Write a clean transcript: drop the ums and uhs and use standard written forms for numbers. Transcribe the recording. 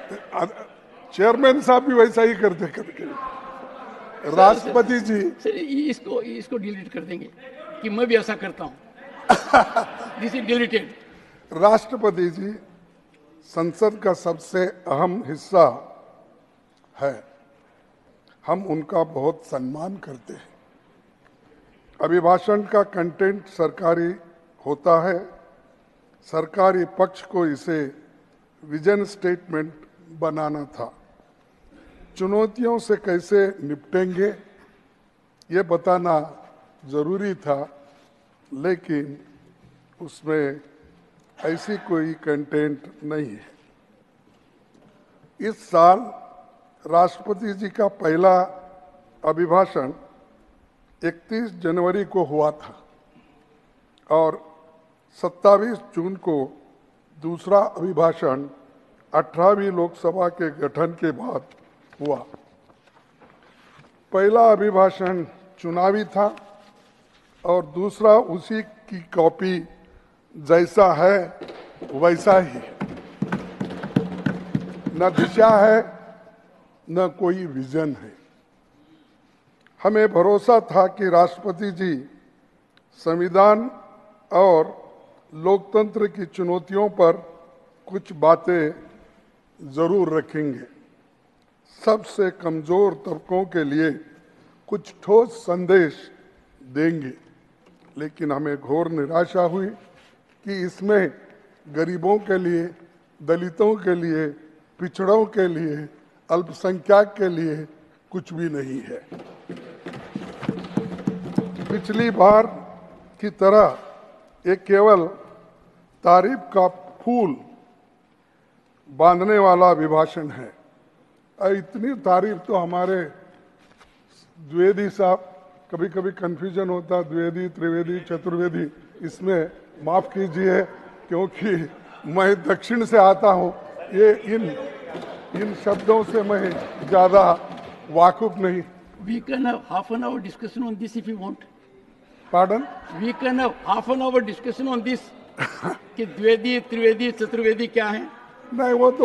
Chairman साहब भी वैसा ही करते करके। राष्ट्रपति जी, सर इसको डिलीट कर देंगे कि मैं भी ऐसा करता हूं। This is deleted. राष्ट्रपति जी संसद का सबसे अहम हिस्सा है, हम उनका बहुत सम्मान करते हैं। अभिभाषण का कंटेंट सरकारी होता है, सरकारी पक्ष को इसे विजन स्टेटमेंट बनाना था। चुनौतियों से कैसे निपटेंगे ये बताना जरूरी था, लेकिन उसमें ऐसी कोई कंटेंट नहीं है। इस साल राष्ट्रपति जी का पहला अभिभाषण 31 जनवरी को हुआ था और 27 जून को दूसरा अभिभाषण 18वीं लोकसभा के गठन के बाद हुआ। पहला अभिभाषण चुनावी था और दूसरा उसी की कॉपी जैसा है वैसा ही। न दिशा है न कोई विजन है। हमें भरोसा था कि राष्ट्रपति जी संविधान और लोकतंत्र की चुनौतियों पर कुछ बातें जरूर रखेंगे, सबसे कमजोर तबकों के लिए कुछ ठोस संदेश देंगे। लेकिन हमें घोर निराशा हुई कि इसमें गरीबों के लिए, दलितों के लिए, पिछड़ों के लिए, अल्पसंख्यक के लिए कुछ भी नहीं है। पिछली बार की तरह ये केवल तारीफ का फूल बांधने वाला अभिभाषण है। और इतनी तारीफ तो हमारे द्विवेदी साहब, कभी कभी कंफ्यूजन होता द्विवेदी, त्रिवेदी, चतुर्वेदी, इसमें माफ कीजिए क्योंकि मैं दक्षिण से आता हूँ, ये इन शब्दों से मैं ज्यादा वाकुफ नहीं। We can have half an hour discussion on this if you want. Pardon? We can have half an hour discussion on this कि द्विवेदी, त्रिवेदी, चतुर्वेदी क्या है। नहीं, वो तो